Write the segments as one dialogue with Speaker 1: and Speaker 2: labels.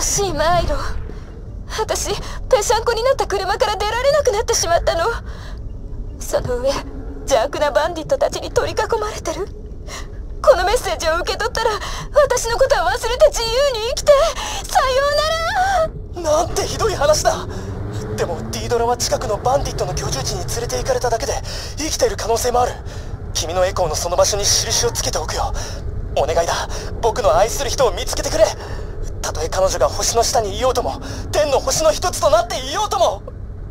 Speaker 1: しいマイロ。私ぺしゃんこになった車から出られなくなってしまったの。その上邪悪なバンディットたちに取り囲まれてる。このメッセージを受け取ったら私のことは忘れて自由に生きて、さようなら。
Speaker 2: なんてひどい話だ。でもディードラは近くのバンディットの居住地に連れて行かれただけで生きている可能性もある。君のエコーのその場所に印をつけておくよ。お願いだ、僕の愛する人を見つけてくれ。たとえ彼女が星の下にいようとも、天の星の一つとなっていようとも。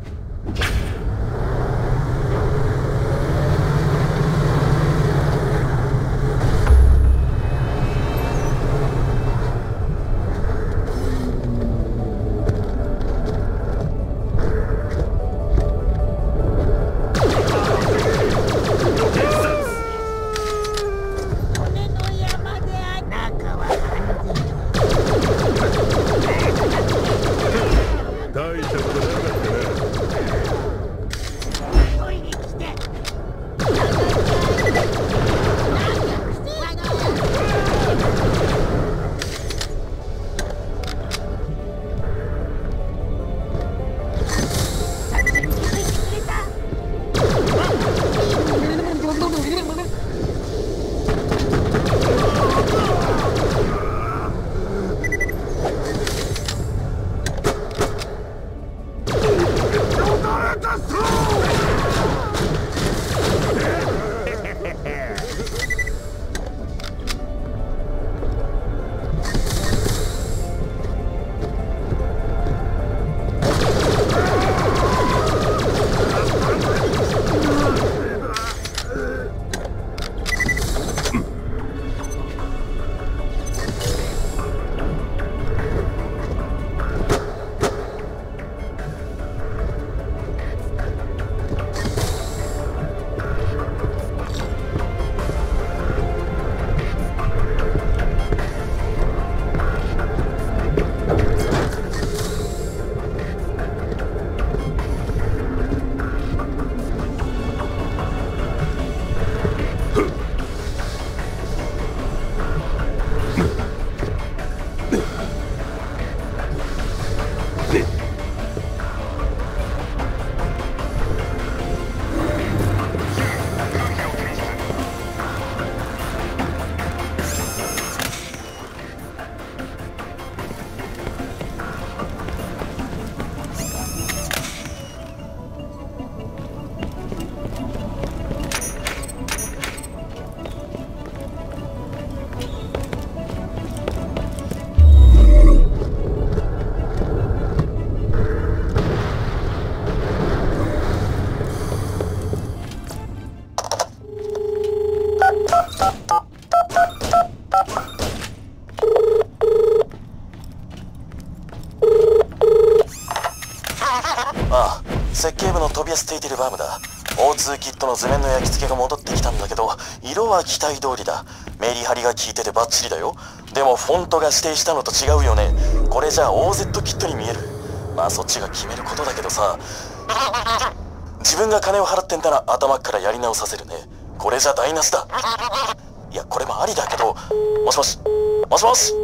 Speaker 2: 設計部の飛び捨ていてるバームだ。O2 キットの図面の焼き付けが戻ってきたんだけど、色は期待通りだ。メリハリが効いててバッチリだよ。でもフォントが指定したのと違うよね。これじゃあ OZ キットに見える。まあそっちが決めることだけどさ、自分が金を払ってんなら頭からやり直させるね。これじゃ台無しだ。いやこれもありだけど。もしもしもしもし。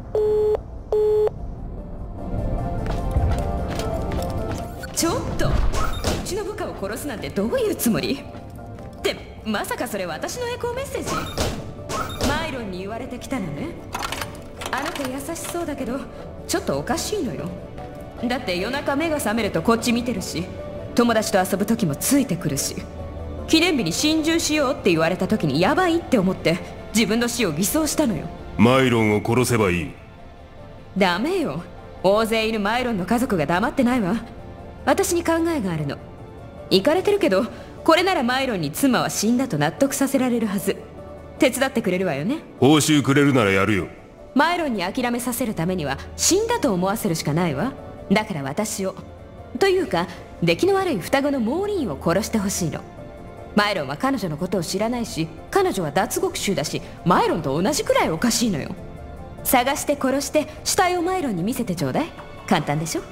Speaker 3: ちょっと、うちの部下を殺すなんてどういうつもり？ってまさかそれ私のエコーメッセージ？マイロンに言われてきたのね。あなた優しそうだけどちょっとおかしいのよ。だって夜中目が覚めるとこっち見てるし、友達と遊ぶ時もついてくるし、記念日に心中しようって言われた時にヤバいって思って自分の死を偽装したのよ。
Speaker 4: マイロンを殺せばいい。
Speaker 3: ダメよ。大勢いるマイロンの家族が黙ってないわ。私に考えがあるの。イカれてるけど、これならマイロンに妻は死んだと納得させられるはず。手伝ってくれるわよね？
Speaker 4: 報酬くれるならやるよ。
Speaker 3: マイロンに諦めさせるためには死んだと思わせるしかないわ。だから私を、というか出来の悪い双子のモーリーンを殺してほしいの。マイロンは彼女のことを知らないし、彼女は脱獄囚だし、マイロンと同じくらいおかしいのよ。探して殺して死体をマイロンに見せてちょうだい。簡単でしょ？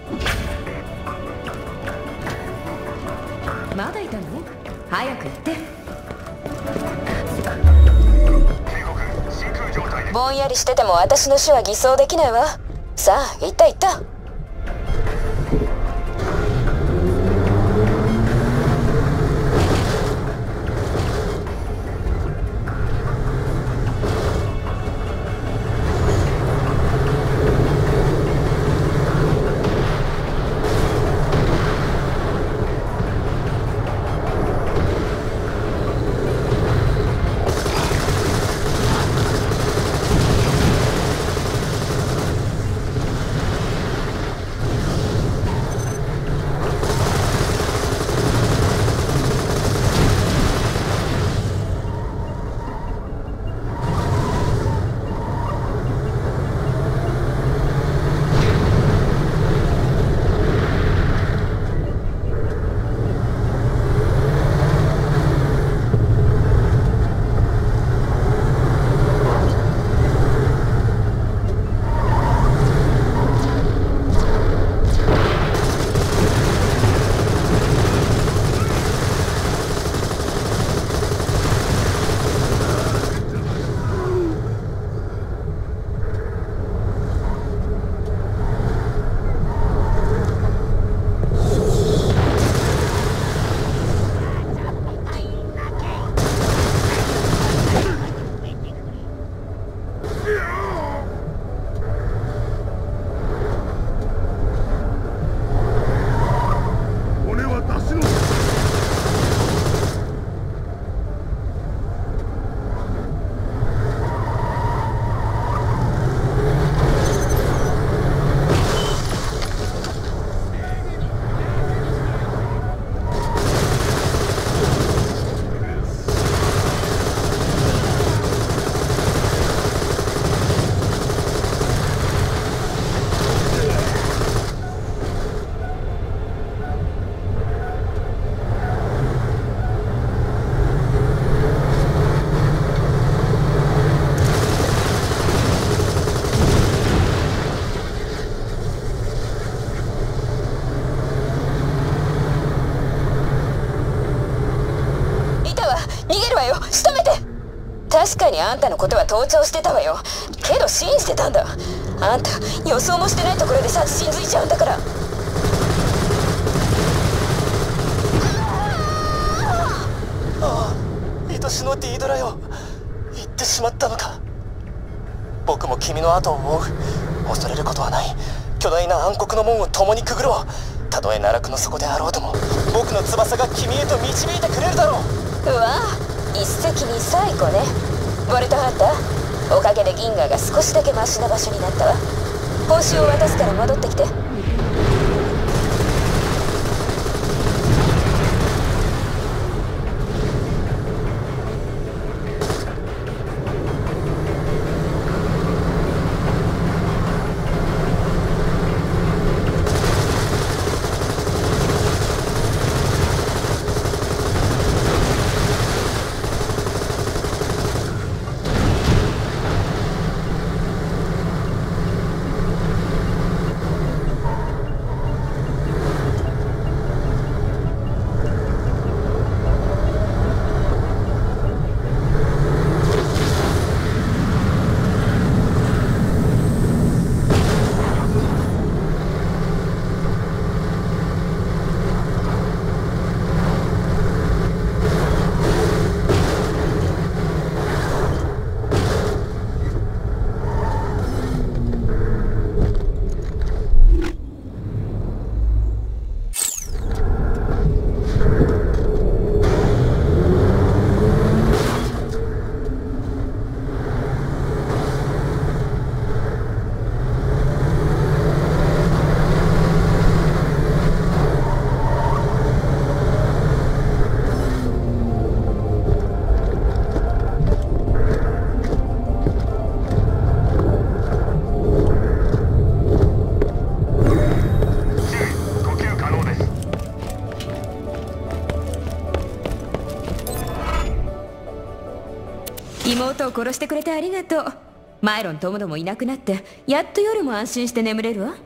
Speaker 3: まだいたの？早く言って。
Speaker 1: ぼんやりしてても私の死は偽装できないわ。 さあ、行った行った。確かにあんたのことは盗聴してたわよ。けど信じてたんだ。あんた予想もしてないところで殺人づいちゃうんだから。
Speaker 2: ああ、愛しのディードラよ、行ってしまったのか。僕も君の後を追う。恐れることはない。巨大な暗黒の門を共にくぐろう。たとえ奈落の底であろうとも、僕の翼が君へと導いてくれるだろう。
Speaker 1: うわあ、一石二鳥ね。ボルトハンター、おかげで銀河が少しだけマシな場所になったわ。報酬を渡すから戻ってきて。
Speaker 3: 妹を殺してくれてありがとう。マイロンともどもいなくなってやっと夜も安心して眠れるわ。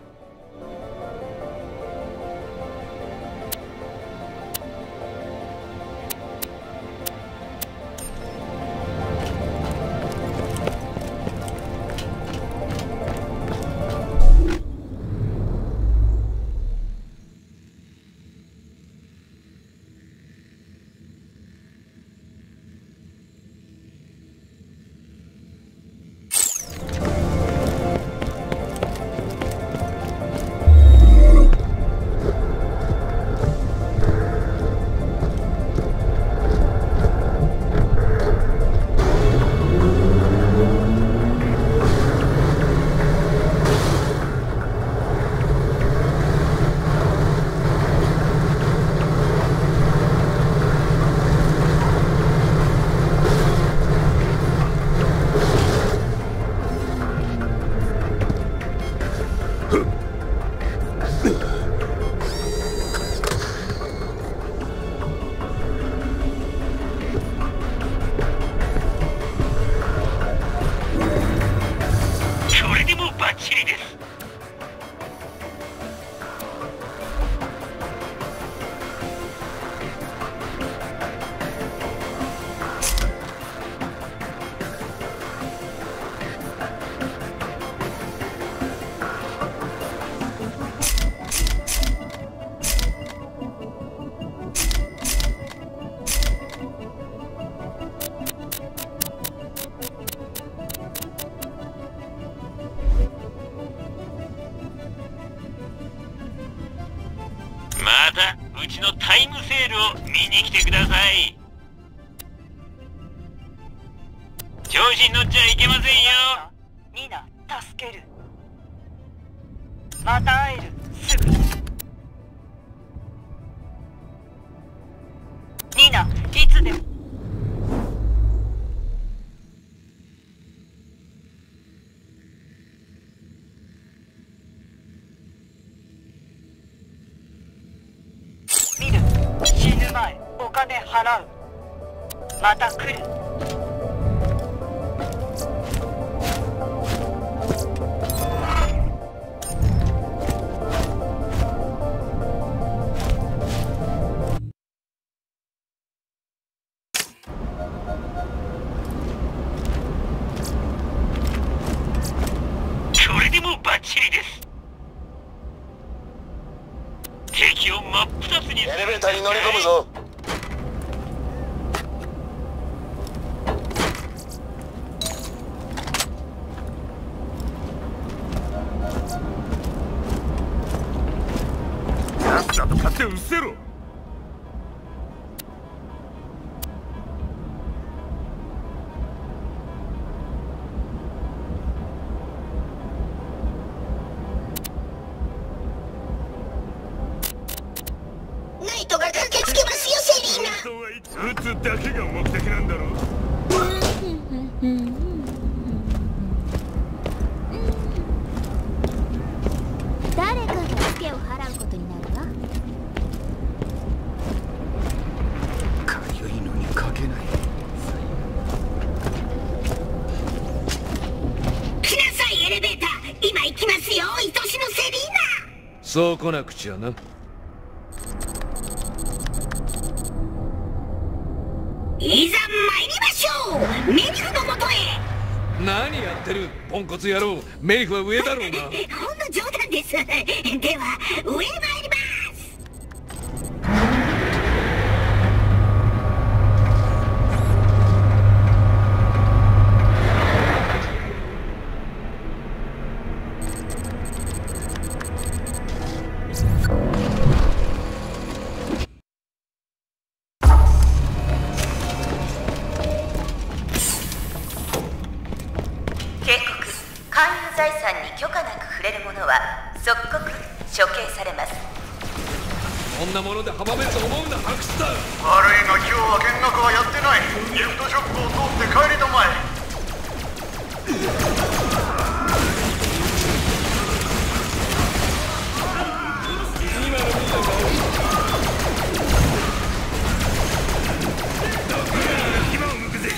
Speaker 5: それでもバッチリです。またうちのタイムセールを見に来てください。調子に乗っちゃいけませんよ。
Speaker 6: ニナ、助ける。また会える、すぐ。ニナ、いつでも。見る、死ぬ前、お金払う。また来る。
Speaker 5: それでもバッチリです。敵を真っ二つに。
Speaker 2: エレベーターに乗り込むぞ。
Speaker 4: さっさと買ってうっせろ。
Speaker 7: ナイトが駆けつけますよ、セリーナ。
Speaker 4: 撃つだけが目的なんだろ。
Speaker 8: 誰かがツケを払うことになるわ。
Speaker 9: かゆいのに書けない。
Speaker 7: 来なさい、エレベーター。今行きますよ、愛しのセリーナ。
Speaker 9: そう来なくちゃな。
Speaker 7: いざ参りましょう、メリフのもとへ。
Speaker 9: 何やってるポンコツ野郎。メリフは上だろうな。
Speaker 7: ほんの冗談です。では上へ参ります。
Speaker 10: 警告、官有財産に許可なく触れる者は即刻処刑されます。
Speaker 9: こんなもので阻めると思うんだ、白痴だ。
Speaker 11: 悪いが今日は見学はやってない。ギフトショップを通って帰りたまえ。
Speaker 4: 今を向くぜ。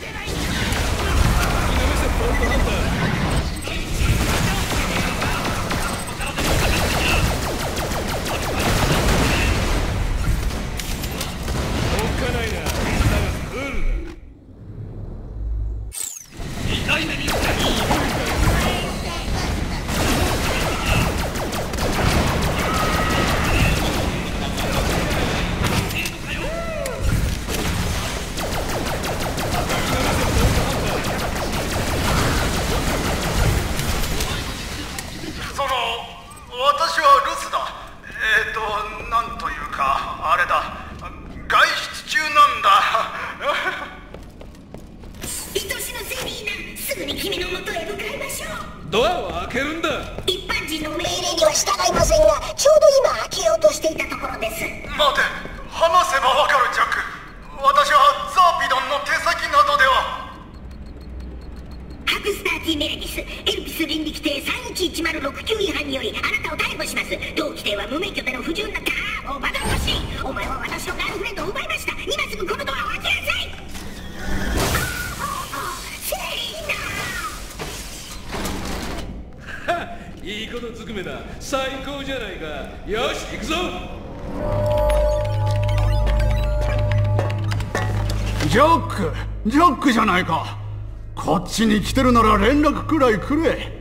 Speaker 11: 私は留守だ。なんというかあれだ、外出中なんだ。
Speaker 7: 愛しのセリーナ、すぐに君のもとへ向かいましょう。
Speaker 9: ドアを開けるんだ。
Speaker 7: 一般人の命令には従いませんが、ちょうど今開けようとしていたところです。
Speaker 11: 待て、話せばわかるジャック。私はザーピドンの手先などでは。
Speaker 7: ハクスターティ・メレディス、エルピス倫理規定31106違反によりあなたを逮捕します。同規定は無免許での不純なオーバード欲しい。お前は私のガールフレンドを奪いました。今すぐこのドアを開けなさい。セリーナ、
Speaker 9: いいことずくめだ。最高じゃないか。よし行くぞ。
Speaker 11: ジャックじゃないか。こっちに来てるなら連絡くらいくれ。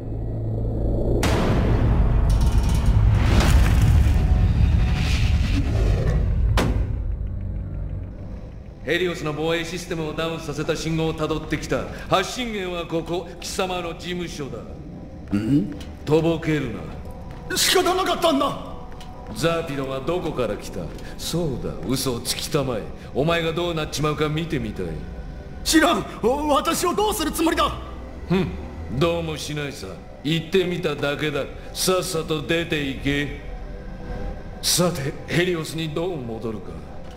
Speaker 9: ヘリオスの防衛システムをダウンさせた信号をたどってきた。発信源はここ、貴様の事務所だ。とぼけるな。
Speaker 11: 仕方なかったんだ。
Speaker 9: ザピロはどこから来た？そうだ、嘘をつきたまえ。お前がどうなっちまうか見てみたい。
Speaker 11: 知らん。私をどうするつもりだ。
Speaker 9: どうもしないさ。言ってみただけだ。さっさと出て行け。さてヘリオスにどう戻るか。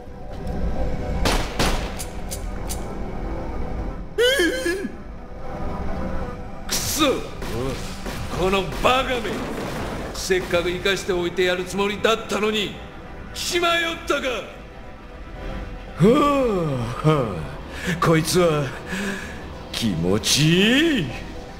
Speaker 9: くそ、このバカめ。せっかく生かしておいてやるつもりだったのにしまよったか。こいつは気持ちいい。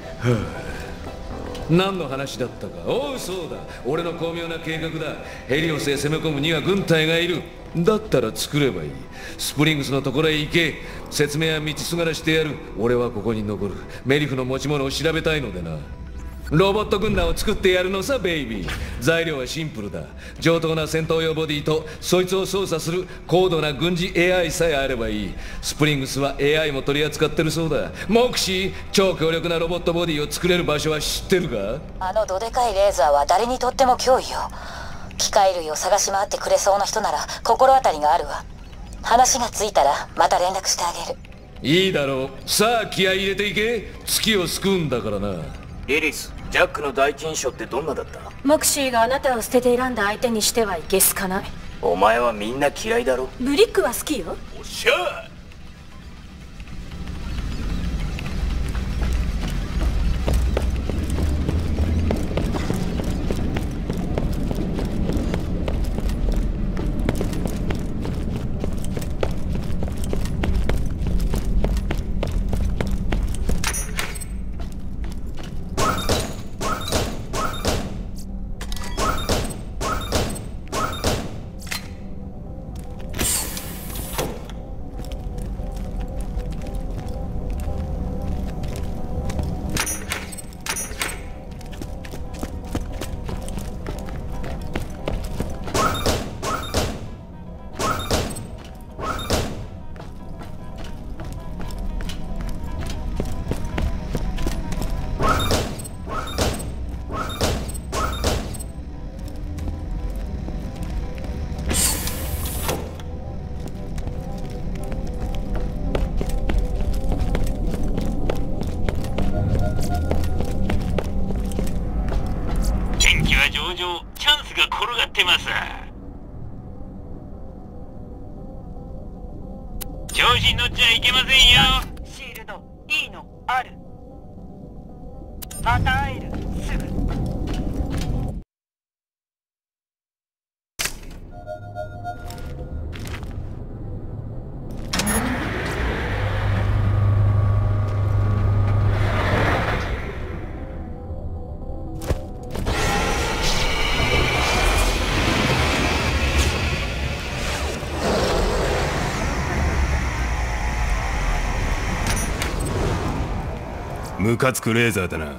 Speaker 9: 何の話だったか。おう、そうだ、俺の巧妙な計画だ。ヘリオスへ攻め込むには軍隊がいる。だったら作ればいい。スプリングスのところへ行け。説明は道すがらしてやる。俺はここに残る。メリフの持ち物を調べたいのでな。ロボット軍団を作ってやるのさ、ベイビー。材料はシンプルだ。上等な戦闘用ボディとそいつを操作する高度な軍事 AI さえあればいい。スプリングスは AI も取り扱ってるそうだ。モクシー、超強力なロボットボディを作れる場所は知ってるか？
Speaker 10: あのどでかいレーザーは誰にとっても脅威よ。機械類を探し回ってくれそうな人なら心当たりがあるわ。話がついたらまた連絡してあげる。
Speaker 9: いいだろう。さあ気合い入れていけ。月を救うんだからな。
Speaker 12: リリス、ジャックの第一印象ってどんなだった？
Speaker 13: モクシーがあなたを捨てて選んだ相手にしてはいけすかない。
Speaker 12: お前はみんな嫌いだろ。
Speaker 13: ブリックは好きよ。
Speaker 12: おっしゃ。
Speaker 5: チャンスが転がってます。調子に乗っちゃいけませんよ。
Speaker 6: シールド E のある。また会える。すぐ。
Speaker 4: ムカつくレーザーだな。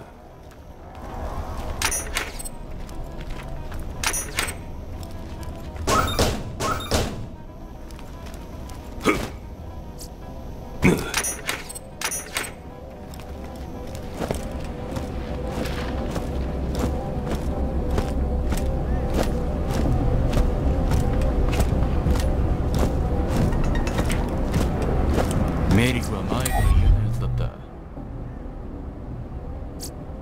Speaker 14: メリフは前から嫌なやつだった。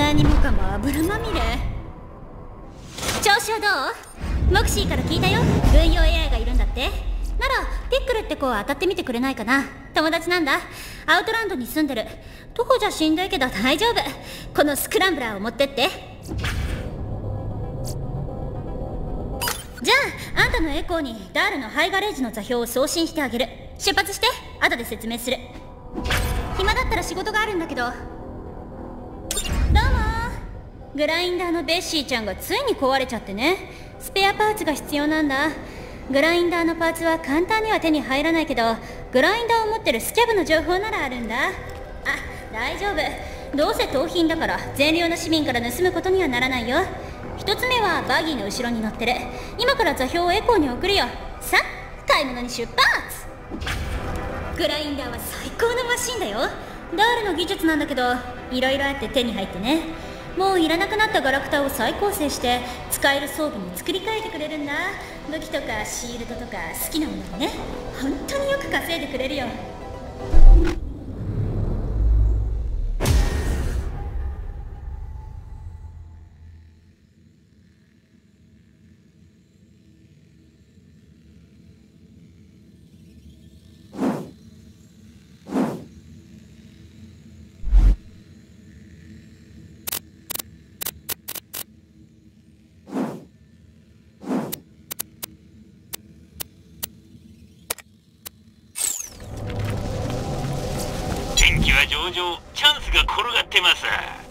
Speaker 8: 何もかも油まみれ。調子はどう？モクシーから聞いたよ。軍用 AI がいるんだって。ならピックルって子を当たってみてくれないかな。友達なんだ。アウトランドに住んでる。徒歩じゃしんどいけど大丈夫。このスクランブラーを持ってって。じゃああんたのエコーにダールのハイガレージの座標を送信してあげる。出発して、後で説明する。暇だったら仕事があるんだけど。どうもー。グラインダーのベッシーちゃんがついに壊れちゃってね。スペアパーツが必要なんだ。グラインダーのパーツは簡単には手に入らないけど、グラインダーを持ってるスキャブの情報ならあるんだ。あ、大丈夫。どうせ盗品だから善良な市民から盗むことにはならないよ。一つ目はバギーの後ろに乗ってる。今から座標をエコーに送るよ。さあ買い物に出発。グラインダーは最高のマシンだよ。ダールの技術なんだけどいろいろあって手に入ってね。もういらなくなったガラクタを再構成して使える装備に作り変えてくれるんだ。武器とかシールドとか好きなものにね。本当によく稼いでくれるよ。
Speaker 5: 天気は上々、チャンスが転がってます。